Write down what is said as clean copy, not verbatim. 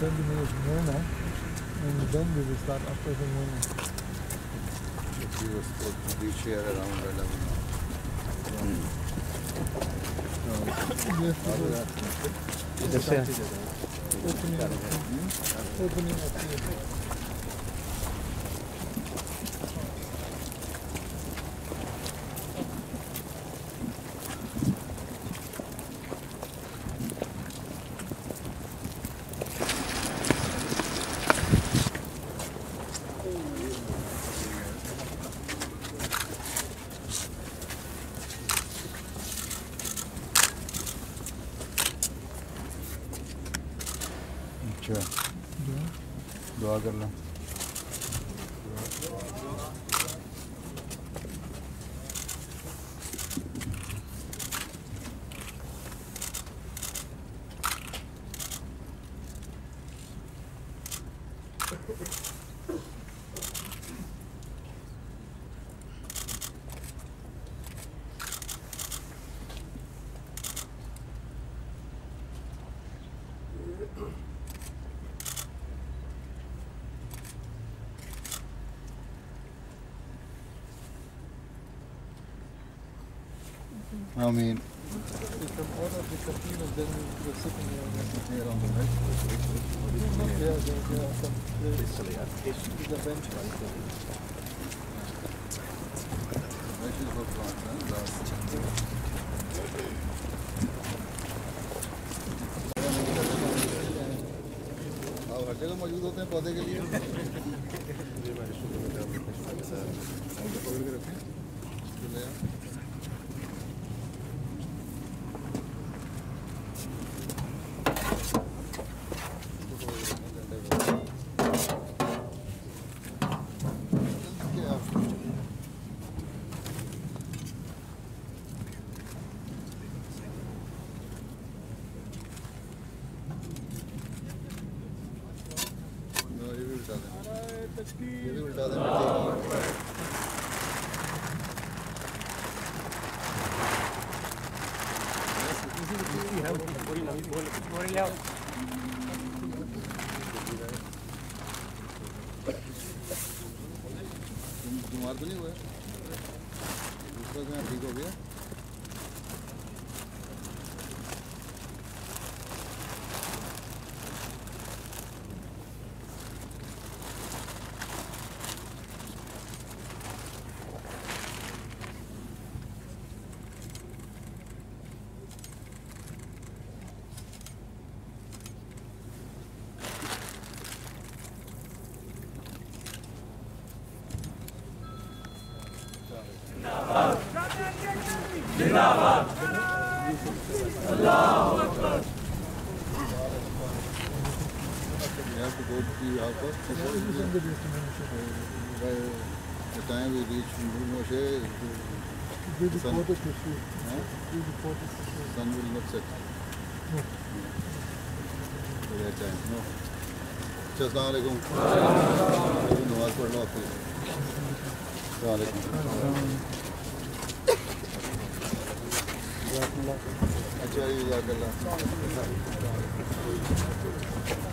20 minutes more, and then we will start after the morning. She was supposed to reach here around 11. Opening up here. अच्छा दुआ करना I mean, We can order the cabin and then we're sitting here on the right. there. There are some places with a bench. This is for plants, हर जगह मौजूद होते हैं पौधे के लिए पकड़ के रखें ये भी उल्टा दें बीमार तो नहीं हुआ दूसरा ठीक हो गया जिंदाबाद Allahu Akbar You have to go to the house by the time we reach Moshe, Do the photo to shoot. Do the photo to shoot. sun will not set. No. By that time, no. Assalamu alaikum. नमाज पढ़ लो आप फिर. Assalamu alaikum. अच्छा ये जाकर